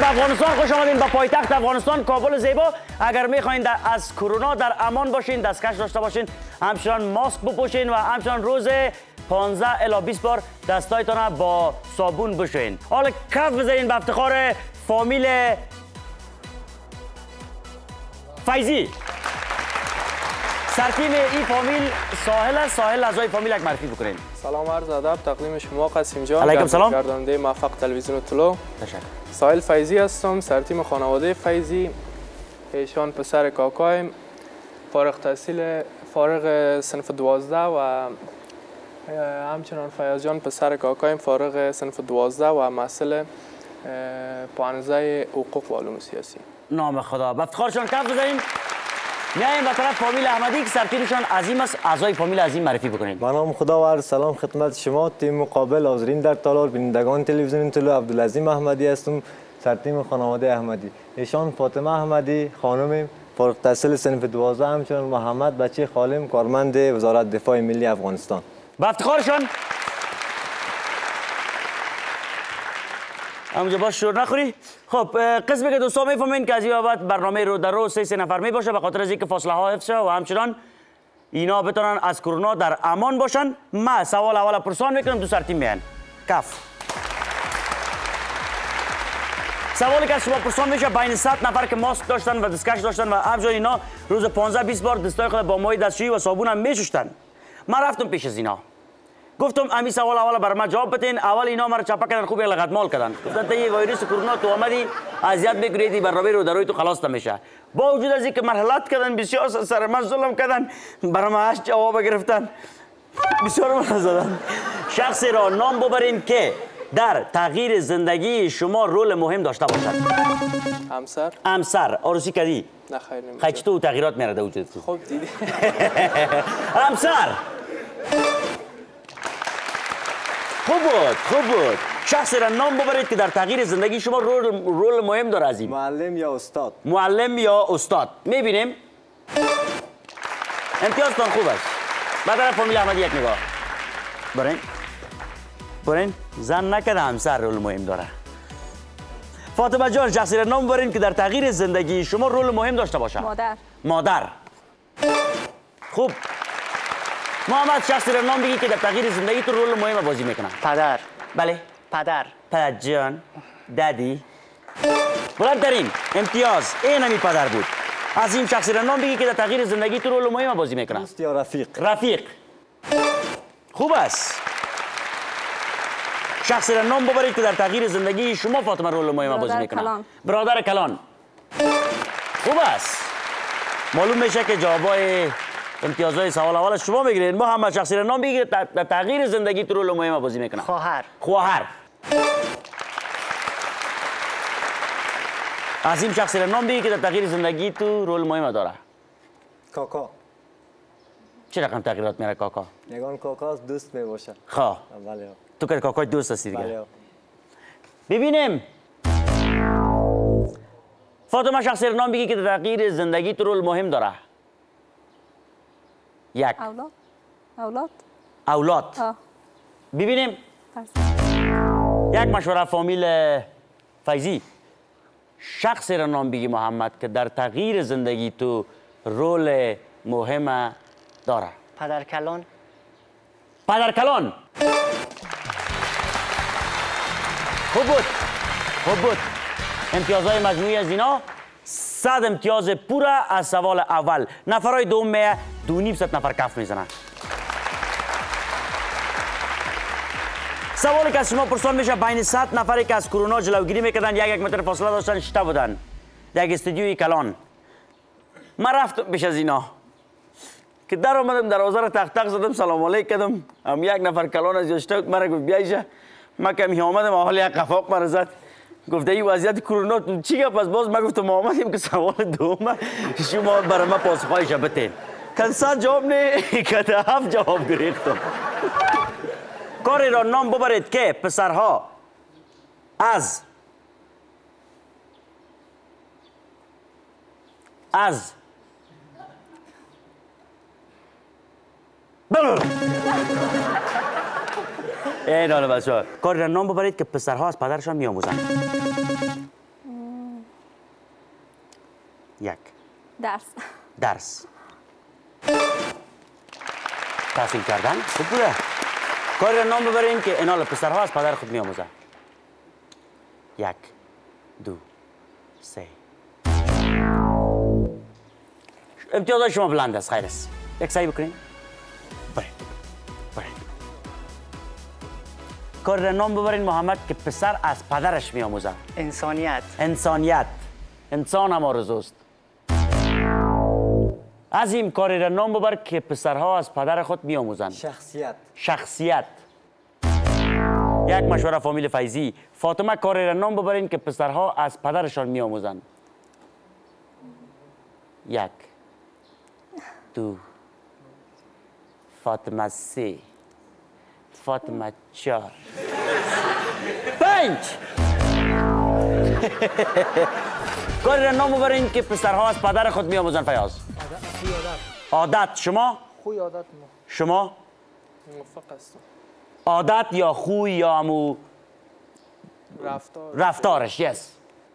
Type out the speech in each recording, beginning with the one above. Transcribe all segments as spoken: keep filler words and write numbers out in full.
افغانستان خوش آمدین. با پایتخت افغانستان کابل زیبا. اگر میخواین از کرونا در امان باشین، دستکش داشته باشین، همچنان ماسک بپوشین و همچنان روز پانزده الی بیست بار دستایتان با صابون بشوین. حالا کف بزنین به افتخار فامیل فیضی. سرتیم این فامیل ساحل است. ساحل اعضای فامیل یک معرفی بکنین. سلام عرض ادب تقدیم شما قاسم جان. علیکم سلام. گرداننده موفق تلویزیون طلوع. تشکر. ساحل فیضی هستم، سرتیم خانواده فیضی. ایشان پسر کاکایم، فارغ تحصیل، فارغ صنف دوازده و همچنان فیاض جان پسر کاکایم فارغ صنف دوازده و محصل پانزده حقوق و علوم سیاسی. نام خدا. به افتخارشان کف بزنین. میایم به طرف فامیل احمدی که سرتیمشان عظیم است. اعضای فامیل عظیم معرفی بکنین. به نام خدا و عرض سلام خدمت شما تیم مقابل حاضرین در تالار بینندگان تلویزیون طلوع. عبدالعظیم احمدی هستم، سرتیم خانواده احمدی. ایشان فاطمه احمدی خانم فارغ التحصیل صنف دوازده، همچنین محمد بچه خالم کارمند وزارت دفاع ملی افغانستان. به افتخارشان. همونجا باش شور نخوری. خب قسمی که دوستان میفهمین که از این بابت برنامه رو در روز سه سه نفر می باشه به خاطر از اینکه فاصله ها حفظ شه و همچنان اینا بتونن از کرونا در امان باشن. ما سوال اول پرسان میکنم، دو سرتیم میان کف. سوالی که از شما پرسان میشه بین صد نفر که ماسک داشتن و دستکش داشتن و همچنین اینا روز پانزده بیست بار دستای خود با مایع دستشویی و صابون هم میشستن. من رفتم پیش از اینا گفتم امی سوال اول برای من جواب بدین. اول اینا مرا چپا کردن، خوب لغت مال کردن، گفتن ته ویروس کرونا تو آمدی اذیت میگیری برنامه رو دروی تو خلاص نمیشه. با وجود از اینکه مرحلت کردن بسیار سر من ظلم کردن، برای من هشت جواب گرفتن، بسیار من زدن. شخصی را نام ببرین که در تغییر زندگی شما رول مهم داشته باشد. همسر. همسر. عروسی کردی؟ نه خیر نمیشه. خیلی تو تغییرات میاره در وجودت. خب دیدی. همسر. خوب بود، خوب بود. شخصی را نام ببرید که در تغییر زندگی شما رول, رول مهم داره. عظیم. معلم یا استاد؟ معلم یا استاد. میبینیم امتیازتان خوب است. بعد در فامیل احمدی یک نگاه برین برین. زن نکرده همسر رول مهم داره. فاطمه جان شخصی را نام ببرین که در تغییر زندگی شما رول مهم داشته باشه. مادر. مادر. خوب. محمد شخصی را نام بگی که در تغییر زندگی تو رول مهم بازی میکنه. پدر. بله. پدر. پدر جان. دادی. بلندترین امتیاز این همی پدر بود. از این شخصی را نام بگی که در تغییر زندگی تو رول مهم بازی میکنه. دوست یا رفیق؟ رفیق. خوب است. شخصی را نام ببرید که در تغییر زندگی شما فاطمه رول مهم بازی میکنه. کلان. برادر کلان. خوب است. معلوم میشه که جوابای امتیازهای سوال اول شما میگیرید. محمد شخصی را نام بگید در تغییر زندگی تو رول مهم بازی میکنه. خواهر. خواهر. عظیم شخصی را نام بگید که در تغییر زندگی تو رول مهم داره. کاکا. چه رقم تغییرات میاره کاکا؟ یگان کاکا دوست میباشه. خواه. بله. تو که کاکای دوست هستی دیگه. بله. ببینیم فاطمه شخصی را نام بگی که در تغییر زندگی تو رول مهم داره. یک. اولاد. اولاد. اولاد. آه. ببینیم. یک مشوره فامیل فیضی. شخصی را نام بگی محمد که در تغییر زندگی تو رول مهم داره. پدر کلان. پدر کلان. خوب بود. خوب بود. امتیازهای مجموعی از اینا صد امتیاز پورا از سوال اول. نفرهای دوم میه دو نیم صد نفر کف میزنن. سوالی که از شما پرسان میشه بین صد نفری که از کرونا جلوگیری میکردن یک یک متر فاصله داشتن شتا بودن یک استودیوی کلان. من رفتم پیش از اینا که در آمدم دروازه رو تق تق زدم سلام علیک کردم. هم یک نفر کلان از یاشتا مرا گفت بیایشه. من کمی آمدم اول یک قفاق مرا زد گفته این وضعیت کرونا چی گپ است؟ باز من گفتم آمدیم که سوال دوم شما برای من پاسخهایش بتین. کن صد جواب نه کده هفت جواب گرفتم. کاری را نام ببرید که پسرها از از این حالا بچه ها کاری را نام ببرید که پسرها از پدرشان میآموزند. یک. درس. درس. تحصیل کردن خوب بوده. کاری را نام ببرین که اینال پسرها از پدر خود میآموزن. یک، دو، سه. امتیازات شما بلند است. خیر است. یک سعی بکنین. برین. برین. کاری را نام ببرین محمد که پسر از پدرش میآموزه. انسانیت. انسانیت. انسان هم آرزوست. عظیم کاری را نام ببر که پسرها از پدر خود میآموزند. شخصیت. شخصیت. یک مشوره فامیل فیضی. فاطمه کاری را نام ببرین که پسرها از پدرشان میآموزند. یک، دو، فاطمه سه، فاطمه چهار، پنج. کاری را نام ببرین که پسرها از پدر خود میآموزند. فیاض. عادت. شما؟ خوی عادت ما. شما؟ موافق هستم. عادت یا خوی یا امو رفتار. رفتارش. یس.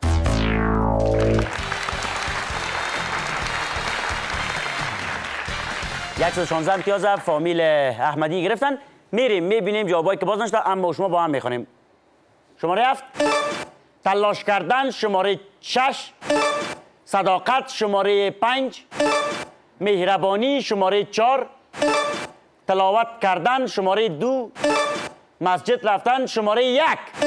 یک و شانزده امتیاز فامیل احمدی گرفتن. میریم میبینیم جوابایی که باز نشده، اما شما با هم میخونیم. شماره هفت. تلاش کردن شماره شش. صداقت شماره پنج. مهربانی شماره چهار. تلاوت کردن شماره دو. مسجد رفتن شماره یک.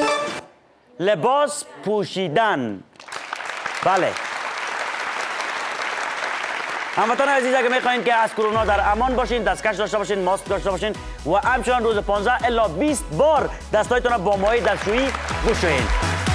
لباس پوشیدن. بله. هموطنان عزیز، اگر میخواین که از کرونا در امان باشین، دستکش داشته باشین، ماسک داشته باشین و همچنان روز پانزده الا بیست بار دستایتون را با مایع دستشویی بشویین.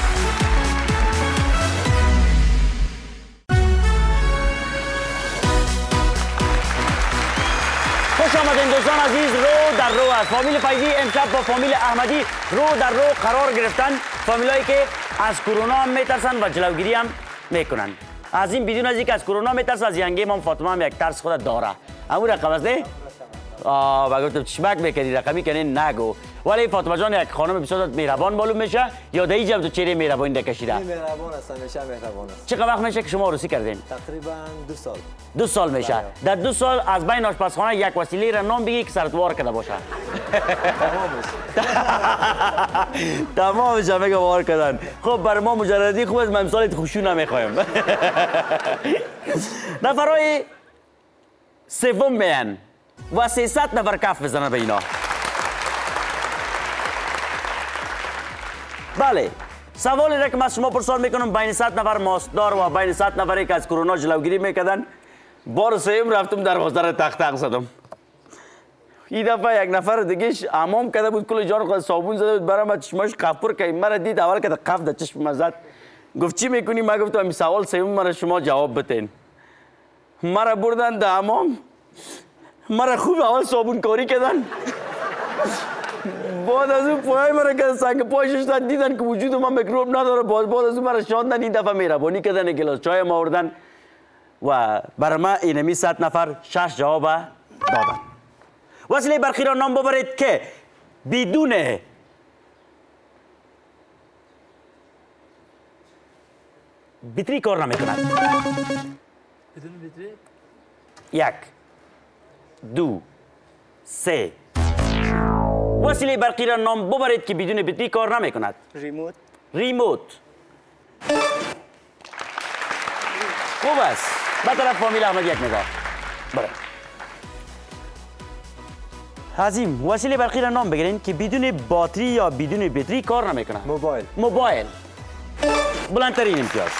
خوش آمدین دوستان عزیز. رو در رو از فامیل فیضی امشب با فامیل احمدی رو در رو قرار گرفتن. فامیلایی که از کرونا هم میترسن و جلوگیری هم میکنن. از این بدون از اینکه از کرونا میترسه، از ینگه امام فاطمه هم یک ترس خود داره. همون رقم است نه؟ آه بگفتم چشمک میکنی رقمی کنین نگو. ولی فاطمه جان یک خانم بسیار مهربان معلوم میشه. یا در اینجا تو چهره مهربانی دکشیده؟ مهربان است، همیشه مهربان است. چقدر وقت میشه که شما عروسی کردین؟ تقریبا دو سال. دو سال میشه. در دو سال از بین آشپزخانه یک وسیله را نام بگی که سرتوار کرده باشه. تمامش میگه وار کردن. خب بر ما مجردی خوب است، ما امسال خوشو نمیخوایم. نفرای سوم میان و سیصد نفر کف بزنن به اینا. بله، سوالی را که من شما پرسان میکنم، بین صد نفر ماستدار و بین صد نفری که از کرونا جلوگیری میکردن، بار سوم رفتم دروازه را تق تق زدم. این دفعه یک نفر دیگهش حمام کرده بود، کل جان خود صابون زده بود، برام چشماش قفور که مرا دید، اول که قف در چشم مزد. گفت چی میکنی؟ من گفتم این سوال سوم مرا شما جواب بتین. مرا بردن در حمام، مرا خوب اول صابون کاری کردن. بعد از اون پای مرا که سنگ پایش داد، دیدن که وجود من میکروب نداره. بعد بعد از اون مرا شاندن، این دفعه مهربانی کردن، یک گلاس چای ما آوردن و برای من اینمی صد نفر شش جواب دادن. وسیله برقی را نام ببرید که بدون بطری کار نمیکند. بدون بطری؟ یک، دو، سه. وسیله برقی را نام ببرید که بدون بطری کار نمیکند. ریموت. ریموت. خوب است. به طرف فامیل احمد یک نگاه. بله. عظیم. وسیله برقی را نام بگیرین که بدون باتری یا بدون بطری کار نمیکنه. موبایل. موبایل. بلندترین امتیاز.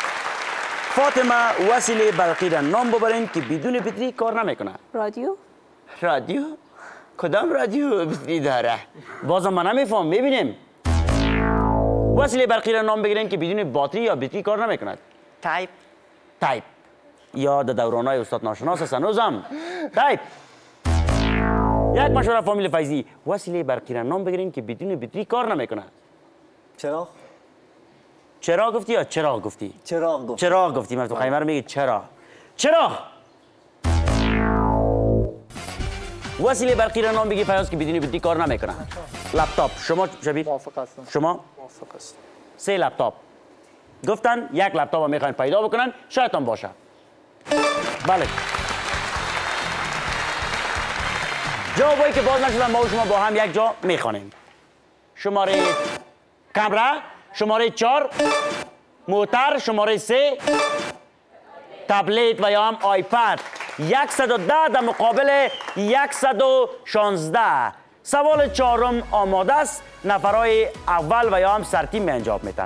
فاطمه وسیله برقی را نام ببرین که بدون بطری کار نمیکنه. رادیو. رادیو؟ کدام رادیو بطری داره؟ بازم من نمیفهم. ببینیم. وسیله برقی را نام بگیرین که بدون باتری یا بطری کار نمیکند. تایپ. تایپ. یا در دورانهای استاد ناشناس هستن هنوزم. تایپ. یک مشوره فامیل فیضی. وسیله برقی را نام بگیرین که بدون بطری کار نمیکنه. چراغ. چراغ گفتی یا چراغ گفتی؟ چراغ گفت. چراغ گفتی. من تو خیمه رو میگی چراغ. چراغ. وسیله برقی را نام بگی فیاض که بدون بطری کار نمیکنه. لپتاپ. شما شبیه؟ موافق هستم. شما؟ موافق هستم. سه لپتاپ. گفتن یک لپتاپ میخواین پیدا بکنن، شاید هم باشه. بله جوابایی که باز نشدن ما و شما با هم یک جا میخوانیم. شماره کامرا، شماره چهار موتر، شماره سه تبلت و یا هم آیپد. صد و ده در مقابل صد و شانزده. سوال چهارم آماده است. نفرهای اول و یا هم سرتیم انجام میتن.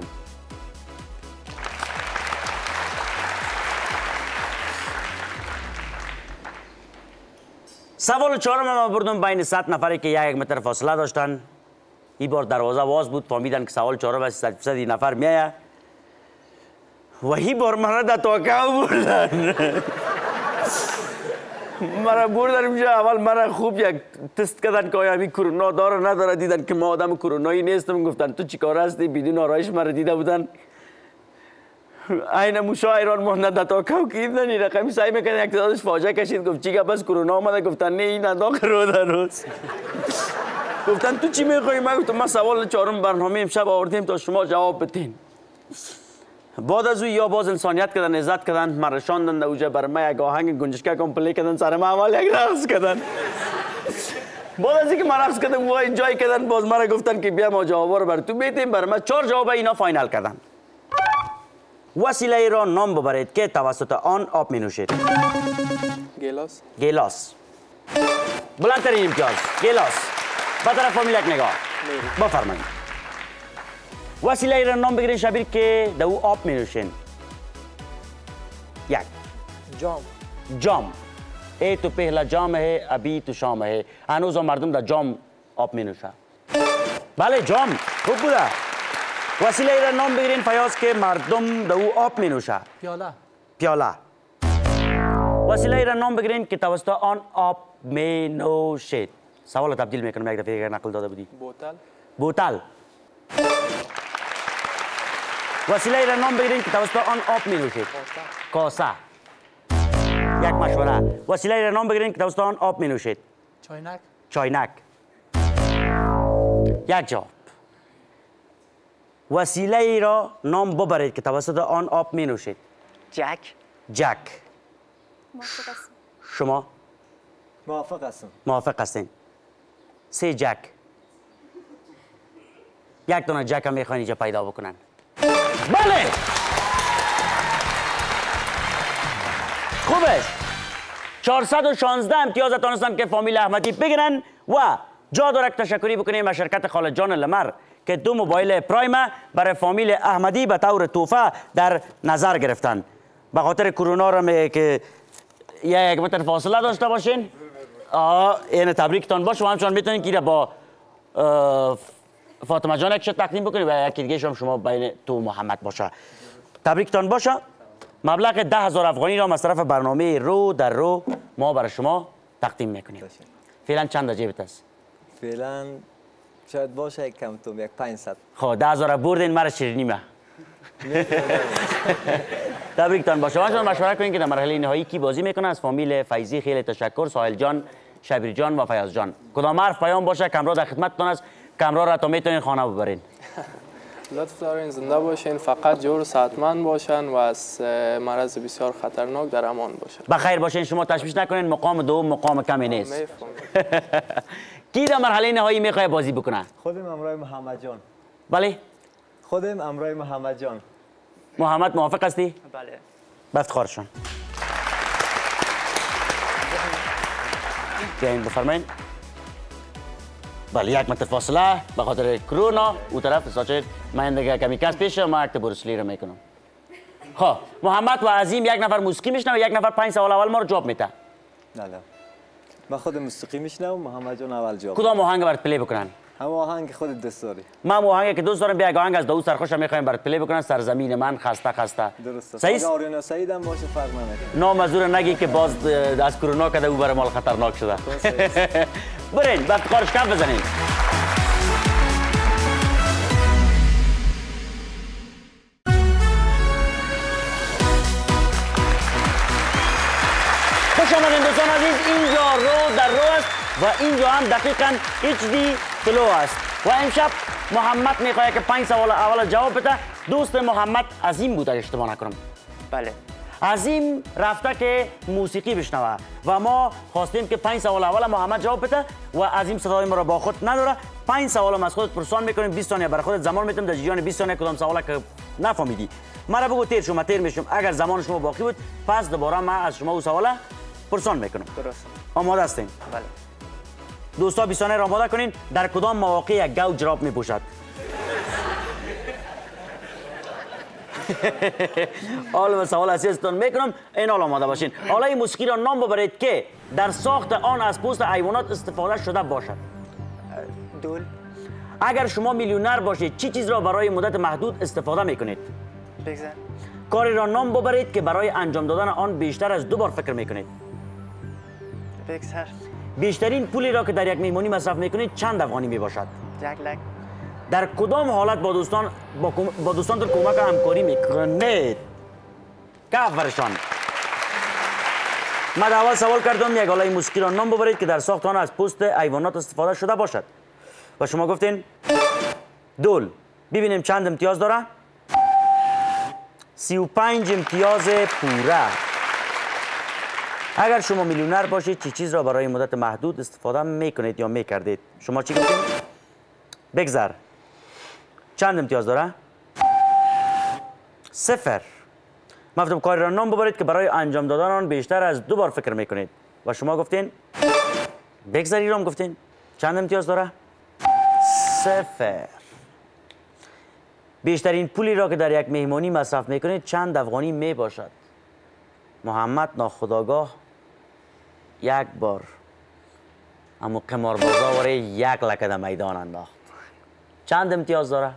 سوال چهارم ما بردم بین صد نفری که یک متر فاصله داشتن. این بار دروازه باز بود، فهمیدن که سوال چهارم از صد فیصد نفر میایه و این بار مرا در توقع بردن. مرا بردن اینجا. اول مرا خوب یک تست کردن که آیا همین کرونا داره نداره. دیدن که ما آدم کرونایی نیستم. گفتن تو چی کار هستی؟ بدون آرایش مرا دیده بودن. این موشا ایران مهنه در توقع که این این رقمی سعی میکنه یک تعدادش فاجعه کشید. گفت چی که بس کرونا آمده؟ گفتن نه این انداخت رو در روز. گفتن تو چی میخوایی؟ من گفتم من سوال چهارم برنامه امشب آوردیم تا شما جواب بدین. بعد از او یا باز انسانیت کردن، عزت کردن، مرا شاندن در اوجه. برای من یک آهنگ گنجشکه کمپلی کردن، سر من اول یک رقص کردن. بعد از اینکه من رقص کردم وای انجای کردن، باز مرا گفتن که بیا ما جوابا رو بر تو بدیم. برای من چهار جواب اینا فاینال کردن. وسیله ای را نام ببرید که توسط آن آب می نوشید. گلاس. گلاس. بلندترین امتیاز. گلاس. با طرف فامیل یک نگاه. بفرمایید. وسیله ای را نام بگیرین شبیه که در او آب می نوشین. یک. جام. جام. ای تو پهلا جام ہے ابھی تو شام ہے. هنوز مردم در جام آب می نوشن. بله جام. خوب بوده. وسیله ای را نام بگیرین فیاض که مردم در او آب می نوشه. پیاله. پیاله. وسیله ای را نام بگیرین که توسط آن آب می نوشید. سوال تبدیل میکنم یک دفعه نقل داده بودی. بوتل. بوتل. وسیله ای را نام بگیرین که توسط آن آب می نوشید. کاسه. یک مشوره. وسیله ای را نام بگیرین که توسط آن آب می نوشید. چاینک. چاینک. یک جواب. وسیله ای را نام ببرید که توسط آن آب می نوشید. جک. جک. شما موافق هستم. موافق هستین؟ سه جک. یک دونه جک هم میخواین اینجا پیدا بکنن. بله. خوبه. چهارصد و شانزده امتیاز تانستن که فامیل احمدی بگیرن و جا داره که تشکری بکنیم از شرکت خالد جان لمر که دو موبایل پرایم برای فامیل احمدی به طور تحفه در نظر گرفتن. به خاطر کرونا را می که یک متر فاصله داشته باشین. آه این تبریکتان باشه و همچنان میتونین که با فاطمه جان یک شد تقدیم بکنید و یکی دیگه هم شما بین تو محمد باشه. تبریکتان باشه. مبلغ ده هزار افغانی را مصرف برنامه رو در رو ما برای شما تقدیم میکنیم. فعلا چند جیبت است؟ فعلا شاید باشه یک کم توم یک پانصد. خب ده هزار بردین مرا شیرینی ما. تبریکتان باشه. ما مشوره کنین که در مرحله نهایی کی بازی میکنه. از فامیل فیضی خیلی تشکر. ساحل جان، شبیر جان و فیاض جان. کدام حرف پیام باشه کامرا در خدمتتون است. کامرا را تا میتونین خانه ببرین. لطف دارین زنده باشین، فقط جور صحتمند باشن و از مرض بسیار خطرناک در امان باشن. بخیر باشین. شما تشویش نکنین. مقام دوم مقام کمی نیست. کی در مرحله نهایی میخواد بازی بکنه؟ خودم امرای محمد جان. بله. خودم امرای محمد جان. محمد موافق هستی؟ بله. بفتخارشان. بیاین بفرمایین. بله یک متر فاصله به خاطر کرونا او طرف ساچر من دیگه کمی کس پیش ما اکت بروسلی رو میکنم. خب محمد و عظیم یک نفر موسیقی میشنه و یک نفر پنج سوال اول ما رو جواب میده. نه نه. من خود موسیقی میشنم محمد جان اول جواب. کدام آهنگ برات پلی بکنن؟ هم آهنگ خود دوست داری. من آهنگ که دوست دارم بیا آهنگ از داوود سرخوش میخوایم برات پلی بکنن. سرزمین من خسته خسته. درسته. صحیح. آریانا سعید هم باشه فرق نمیکنه. نام از اون نگی که باز از کرونا کده او برای مال خطرناک شده. برین وقت کارش کم بزنین. خوش آمدین دوستان عزیز. اینجا رو در رو است و اینجا هم دقیقاً اچ دی کلو است و امشب محمد میخواد که پنج سوال اول جواب بده. دوست محمد عظیم بود اگه اشتباه نکنم. بله. عظیم رفته که موسیقی بشنوه و ما خواستیم که پنج سوال اول محمد جواب بده و عظیم صدای ما را با خود نداره. پنج سوال از خودت پرسان میکنیم. بیست ثانیه برای خودت زمان میتم. در جریان بیست ثانیه کدام سوالا که نفهمیدی مرا بگو تیر شما تیر میشم. اگر زمان شما باقی بود پس دوباره ما از شما او سوالا پرسان میکنم. درست. آماده هستین؟ بله. دوستا بیست ثانیه را آماده کنین. در کدام مواقع یک گاو جراب میپوشد؟ حالا سوال اساستون میکنم. این حال آماده باشین. حالا این موسیقی را نام ببرید که در ساخت آن از پوست حیوانات استفاده شده باشد. دول. اگر شما میلیونر باشید چی چیز را برای مدت محدود استفاده میکنید؟ بگذار. کاری را نام ببرید که برای انجام دادن آن بیشتر از دو بار فکر میکنید. بگذار. بیشترین پولی را که در یک مهمانی مصرف میکنید چند افغانی میباشد؟ یک لک. در کدام حالت با دوستان با, با دوستانتون کمک و همکاری میکنید؟ کف برشان. من اول سوال کردم یک حالا موسیقی را نام ببرید که در ساخت آن از پوست حیوانات استفاده شده باشد و شما گفتین دول. ببینیم چند امتیاز داره. سی و پنج امتیاز پوره. اگر شما میلیونر باشید چی چیز را برای مدت محدود استفاده میکنید یا میکردید؟ شما چی گفتین؟ بگذر. چند امتیاز داره؟ صفر. مفتوب کاری را نام ببرید که برای انجام دادن آن بیشتر از دو بار فکر میکنید و شما گفتین بگذری رام گفتین. چند امتیاز داره؟ صفر. بیشترین پولی را که در یک مهمانی مصرف میکنید چند افغانی می باشد؟ محمد ناخودآگاه یک بار اما قماربازا واره یک لکه در میدان انداخت. چند امتیاز داره؟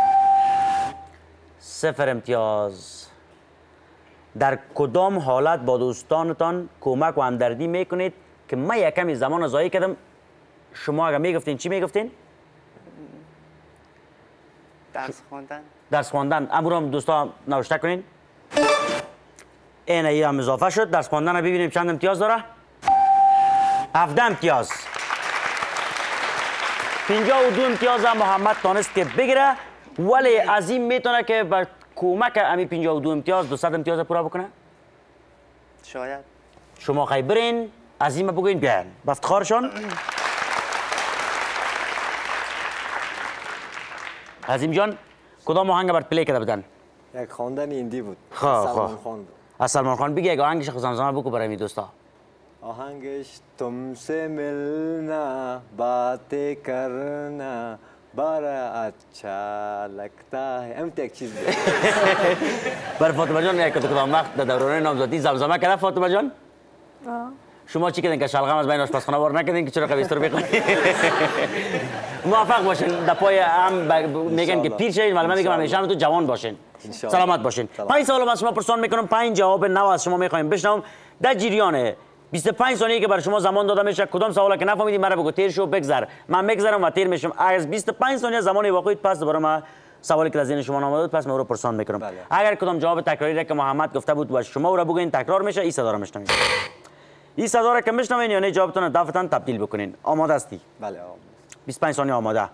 صفر امتیاز. در کدام حالت با دوستانتان کمک و همدردی میکنید که من یک کمی زمان ضایع کردم شما اگر میگفتین چی میگفتین؟ درس خواندن. درس خواندن. امروز هم دوستا نوشته کنین. این ای هم اضافه شد. درس خواندن رو ببینیم چند امتیاز داره؟ هفده امتیاز. پنجاه و دو امتیاز هم محمد تانست که بگیره ولی از این میتونه که با کمک امی پنجاه و دو امتیاز دوصد امتیاز پورا بکنه؟ شاید. شما خیلی برین از این بگوین بیاین با افتخارشان. عظیم جان کدام آهنگ برات پلی کرده بودن؟ یک خواندن هندی بود. خواه سلمان خواه خان بود. از سلمان خان بگی یک آهنگش زمزمه بگو برای می دوستا. آهنگش تم سے ملنا باتیں کرنا بڑا اچھا لگتا ہے. امت یک چیز بود. بر فاطمه جان یک کدام وقت در دوران نامزدی زمزمه کرده فاطمه جان؟ شما چی کردین که شلغم از بین آشپزخانه وار نکردین که چرا قویستر بخورید؟ موفق باشین. در پای هم میگن که پیر شدین ولی من میگم همیشه تو جوان باشین. سلامت باشین. پنج سوال از شما پرسان میکنم. پنج جواب نو از شما میخوایم بشنوم. در جریان بیست و پنج ثانیه که بر شما زمان داده میشه کدام سوالا که نفهمیدی مرا بگو تیر شو بگذر. من میگذرم و تیر میشم. از بیست و پنج ثانیه زمان واقعی پس دوباره ما سوالی که از ذهن شما آمده بود پس من رو پرسان میکنم. بله. اگر کدام جواب تکراری را که محمد گفته بود و شما رو بگین تکرار میشه این صدا رو میشنوید. این صدا را که میشنوین یعنی جوابتون دفعتاً تبدیل بکنین. آماده هستی؟ بله آماده. بیست و پنج ثانیه آماده.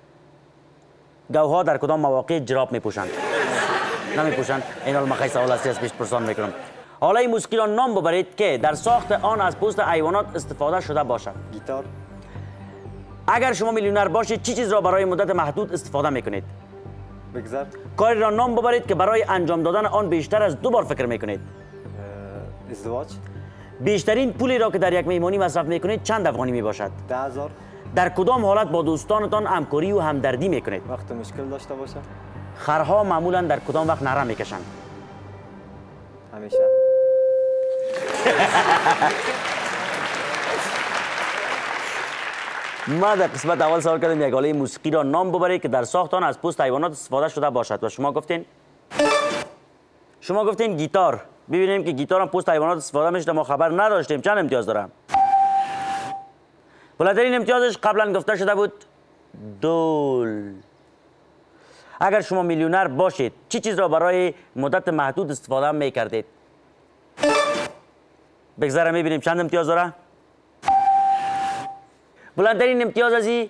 گاوها در کدام مواقع جراب میپوشند؟ نمیپوشند. این حال مخی سوال هستی از پیش پرسان میکنم. حالا این موسیقی را نام ببرید که در ساخت آن از پوست حیوانات استفاده شده باشد. گیتار. اگر شما میلیونر باشید چی چیز را برای مدت محدود استفاده میکنید؟ بگذر. کاری را نام ببرید که برای انجام دادن آن بیشتر از دو بار فکر میکنید. ازدواج. بیشترین پولی را که در یک مهمانی مصرف میکنید چند افغانی میباشد؟ ده هزار. در کدام حالت با دوستانتان همکاری و همدردی میکنید؟ وقت مشکل داشته باشه. خرها معمولا در کدام وقت نره میکشند؟ همیشه. ما در قسمت اول سوال کردیم یک حاله موسیقی را نام ببرید که در ساخت آن از پوست حیوانات استفاده شده باشد و شما گفتین شما گفتین گیتار. ببینیم که گیتار هم پوست حیوانات استفاده میشه. ما خبر نداشتیم. چند امتیاز دارم؟ بالاترین امتیازش قبلا گفته شده بود دول. اگر شما میلیونر باشید چی چیز را برای مدت محدود استفاده میکردید؟ بگذارم میبینیم چند امتیاز داره. بلندترین امتیاز از این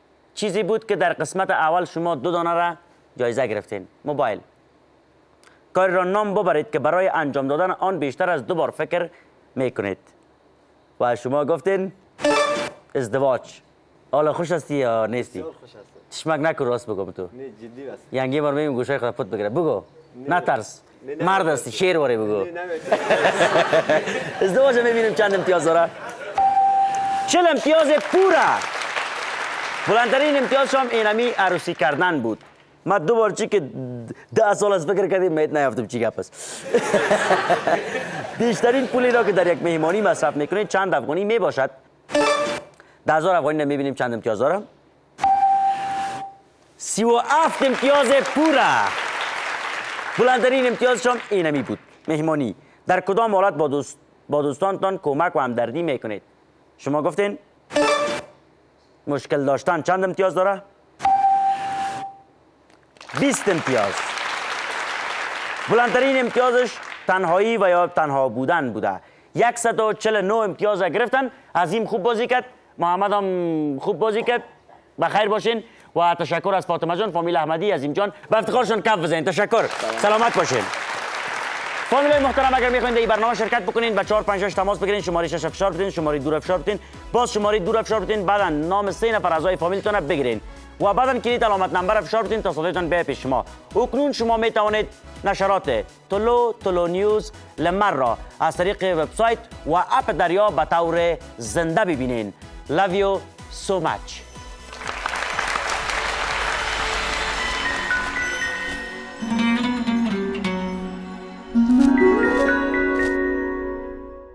چیزی بود که در قسمت اول شما دو دانه را جایزه گرفتین. موبایل. کاری را نام ببرید که برای انجام دادن آن بیشتر از دو بار فکر میکنید. و شما گفتین ازدواج. حالا خوش هستی یا نیستی؟ خوش هستم. چشمک نکن، راست بگم تو. نه جدی است. یعنی بار میگم گوشه خود پت بگیره. بگو. نترس. مرد هستی، شیر واره بگو. ازدواج میبینیم چند امتیاز داره. چل امتیاز پورا. بلندترین امتیازش هم اینمی عروسی کردن بود. من دو بار چی که ده سال از فکر کردیم میت نیافتم چی گپ است. بیشترین پولی را که در یک مهمانی مصرف میکنید چند افغانی میباشد؟ ده هزار افغانی میبینیم چند امتیاز داره. سی و هفت امتیاز پورا. بلندترین امتیازش هم اینمی بود. مهمانی. در کدام حالت با دوست با دوستانتان کمک و همدردی میکنید؟ شما گفتین مشکل داشتن چند امتیاز داره؟ بیست امتیاز. بلندترین امتیازش تنهایی و یا تنها بودن بوده. صد و چهل و نه امتیاز گرفتن. عظیم خوب بازی کرد. محمد هم خوب بازی کرد. بخیر باشین و تشکر از فاطمه جان، فامیل احمدی، عظیم جان و افتخارشون کف بزنین. تشکر. سلامت باشین. فامیلای محترم اگر میخواین در این برنامه شرکت بکنین با چهار پنج شش تماس بگیرین، شماره شش افشار بدین، شماره دو افشار بدین، باز شماره دو افشار بدین، بعدا نام سه نفر اعضای فامیلتون بگیرین و بعدا کلید علامت نمبر افشار بدین تا صدایتان به پیش شما. اکنون شما می توانید نشرات تلو تلو نیوز لمر را از طریق وبسایت و اپ دریا به طور زنده ببینین. Love you so much.